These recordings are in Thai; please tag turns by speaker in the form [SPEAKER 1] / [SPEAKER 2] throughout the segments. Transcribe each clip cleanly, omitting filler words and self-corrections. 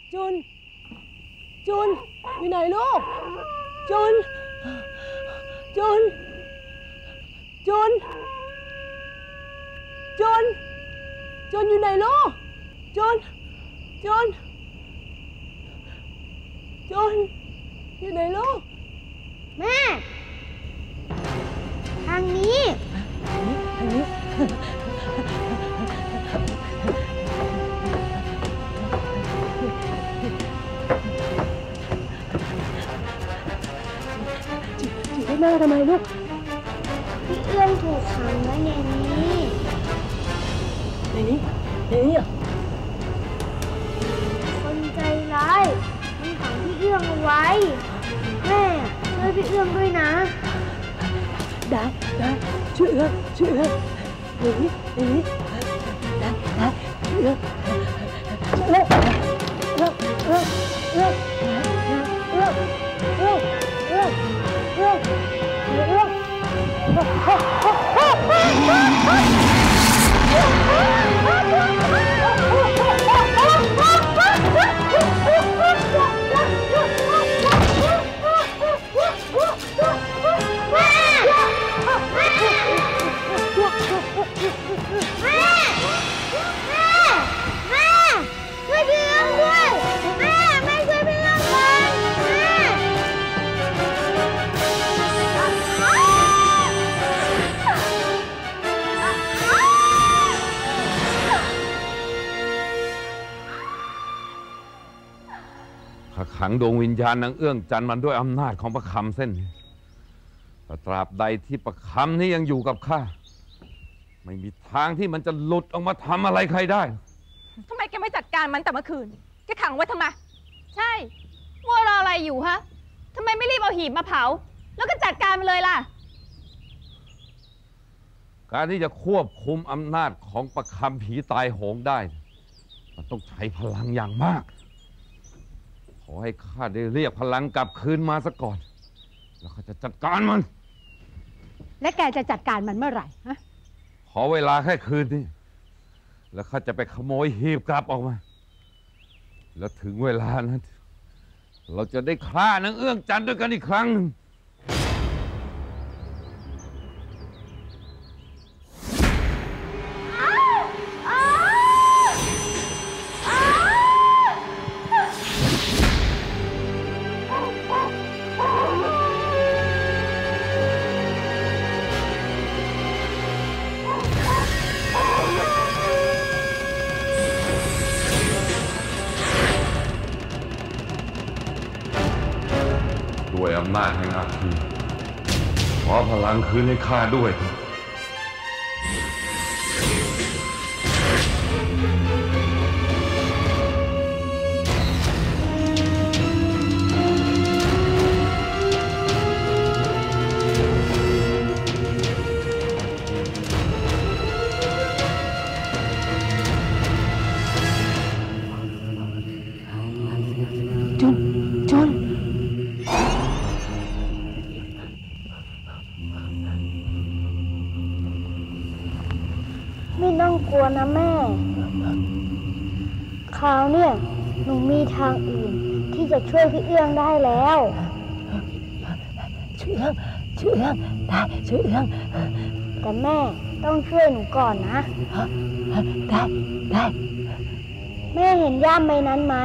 [SPEAKER 1] จุนอยู่ไหนลูกจุนอยู่ไหนลูกจุนอยู่ไหนลูก
[SPEAKER 2] แม่ทางนี้
[SPEAKER 1] จีได้แม่ทำไมลูก
[SPEAKER 2] พี่เอื้องถูกขังไว้ในนี้
[SPEAKER 1] เหรอ
[SPEAKER 2] คนใจร้ายมันขังพี่เอื้องเอาไว้แม่ช่วยพี่เอื้องด้วยนะ
[SPEAKER 1] ได้ช่วยเอื้องหนีได้ช่วยเอื้อง
[SPEAKER 3] ขังดวงวิญญาณนางเอื้องจันทร์มันด้วยอำนาจของประคำเส้นนี้แต่ตราบใดที่ประคำนี้ยังอยู่กับข้าไม่มีทางที่มันจะหลุดออกมาทำอะไรใครได้
[SPEAKER 4] ทำไมแกไม่จัดการมันแต่เมื่อคืนแกขังไว้ทำไมใช่ว่ารออะไรอยู่ฮะทำไมไม่รีบเอาหีบมาเผาแล้วก็จัดการมันเลยล่ะ
[SPEAKER 3] การที่จะควบคุมอำนาจของประคำผีตายโหงได้มันต้องใช้พลังอย่างมากขอให้ข้าได้เรียกพลังกลับคืนมาซะก่อนแล้วข้าจะจัดการมัน
[SPEAKER 5] และแกจะจัดการมันเมื่อไหร่ฮะ
[SPEAKER 3] ขอเวลาแค่คืนนี้แล้วข้าจะไปขโมยหีบกลับออกมาแล้วถึงเวลานั้นเราจะได้ฆ่านางเอื้องจันทร์ด้วยกันอีกครั้งหนึ่งด้วยอำนาจแห่งอาคีขอพลังคืนให้ข้าด้วย
[SPEAKER 1] จุน
[SPEAKER 2] ไม่ต้องกลัวนะแม่คราวเนี่ยหนูมีทางอื่นที่จะช่วยพี่เอื้องได้แล้ว
[SPEAKER 1] ช่วยเอื้องได้ช่วยเอื้อง
[SPEAKER 2] แต่แม่ต้องช่วยหนูก่อนนะ
[SPEAKER 1] ได้
[SPEAKER 2] แม่เห็นย่ามใบนั้นไหม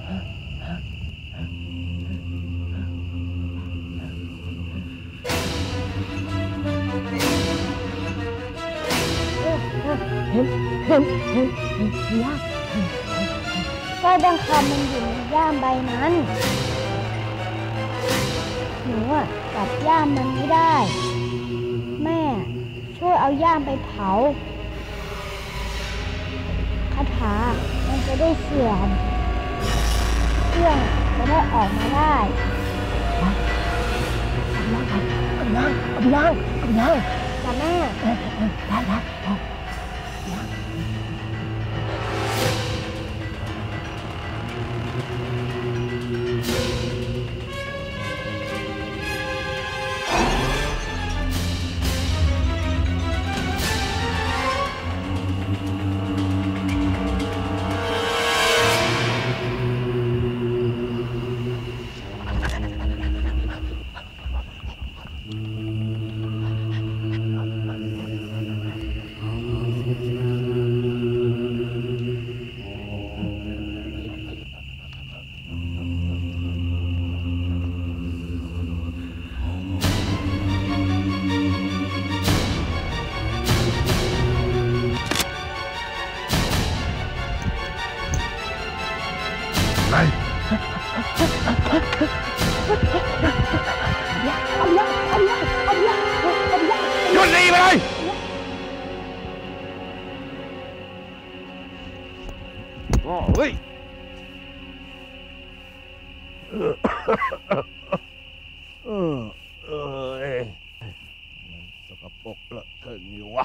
[SPEAKER 1] เห็นย่าม
[SPEAKER 2] สร้อยบางคำมันอยู่ในย่ามใบนั้นหนูจับย่ามมันไม่ได้แม่ช่วยเอาย่ามไปเผาคาถามันจะได้เสื่อมเครื่องจะได้ออกมาได้
[SPEAKER 1] กำลัง
[SPEAKER 2] จ้ะแม่
[SPEAKER 1] ได้
[SPEAKER 3] ไหนหยุดหนีไปเลยเฮ้ยสกปรกเลอะเทอะนี่วะ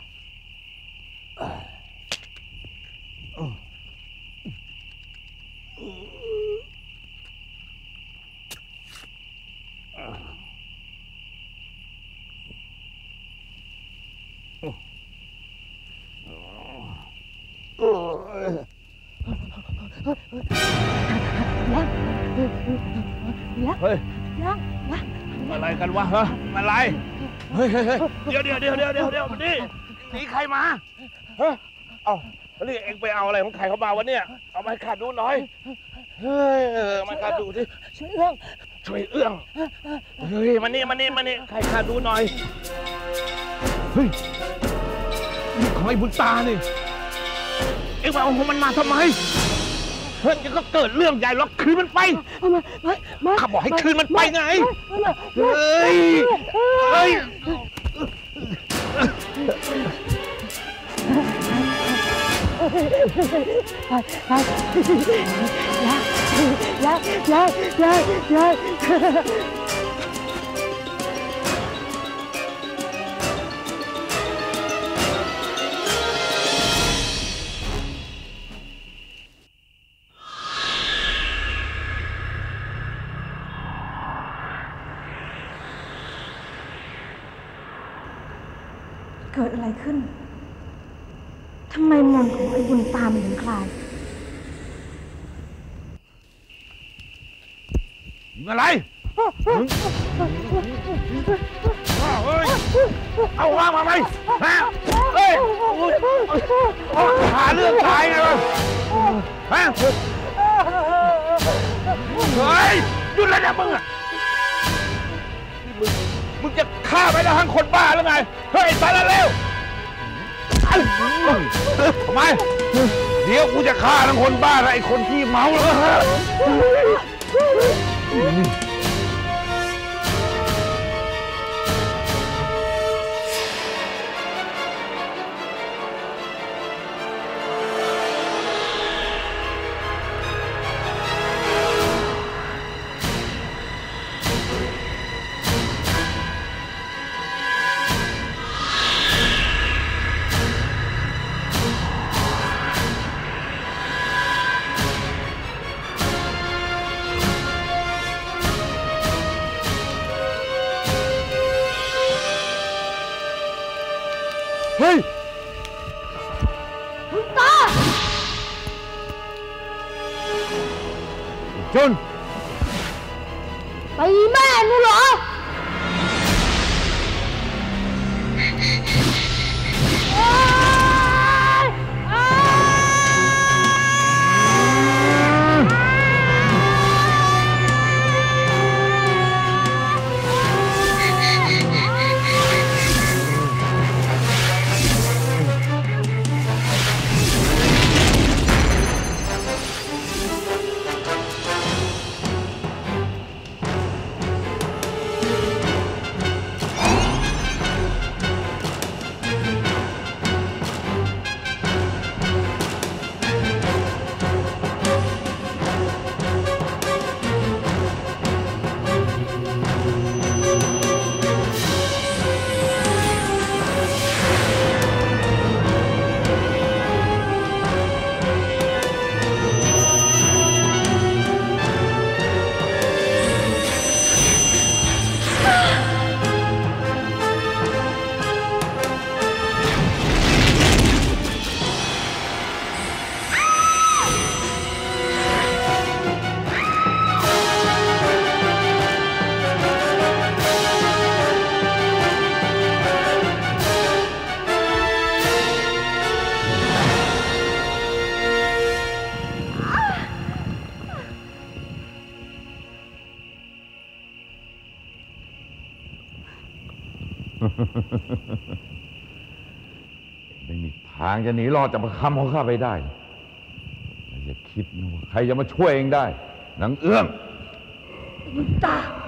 [SPEAKER 3] เฮ้ยอะไรกันวะฮะอะไรเฮ้ยเดี๋ยวนี่หนีใครมาฮะเอ้านี่เอ็งไปเอาอะไรของใครเข้ามาวะเนี่ยเอามาให้ข้าดูหน่อยเฮ้ยมาข้าดูสิช่วยเอื้องเฮ้ยมานี่ใครข้าดูหน่อยเฮ้ยนี่ของไอ้บุญตานี่เอ็งไปเอาของมันมาทำไมเฮ้ยก็เกิดเรื่องใหญ่แล้วคืนมันไปข้าบอกให้คืนมันไปไงเฮ้ย
[SPEAKER 2] เกิดอะไรขึ้นทำไมมนต์ของไอ้บุญตามันถึงคลาย
[SPEAKER 3] อะไรเอาวางมาไหมฮะเฮ้ยหาเรื่องตายไงวะฮะเฮ้ยหยุดเลยนะมึงอ่ะมึงจะฆ่าไปแล้วทั้งคนบ้าหรือไงเฮ้ยตายแล้วเร็วทำไมเดี๋ยวกูจะฆ่าทั้งคนบ้าและไอ้คนที่เมาแล้วฮะเฮ้ยบุญตาจุน
[SPEAKER 2] ไปแม่นี่เหรอ
[SPEAKER 3] ไม่มีทางจะหนีรอดจากประคำของข้าไปได้อย่าคิดนะว่าใครจะมาช่วยเองได้นางเอื้อง
[SPEAKER 1] หลวงตา